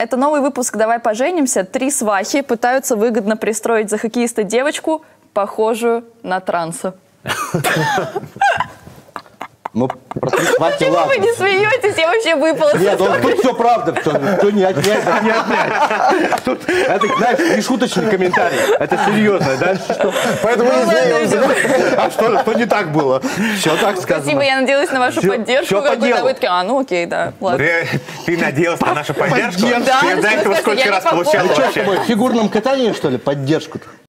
Это новый выпуск «Давай поженимся». 3 свахи пытаются выгодно пристроить за хоккеиста девочку, похожую на транса. Ну, про 3 свахи, Почему ладно. вы не смеетесь? Я вообще выпала. Нет, тут все правда, что не отнять, так не отнять. Тут, это, знаешь, не шуточный комментарий, это серьезно, дальше что? Поэтому не смеемся. А что не так было? Все так сказано. Спасибо, я надеялась на вашу поддержку. Всё по какую-то. делу. Вы такие, ну окей, да, ладно. Ты надеялась на нашу поддержку? Поддержку. Да, Ты до этого я сколько не раз попала. получала Что с вообще? тобой, в фигурном катании, что ли, поддержку-то?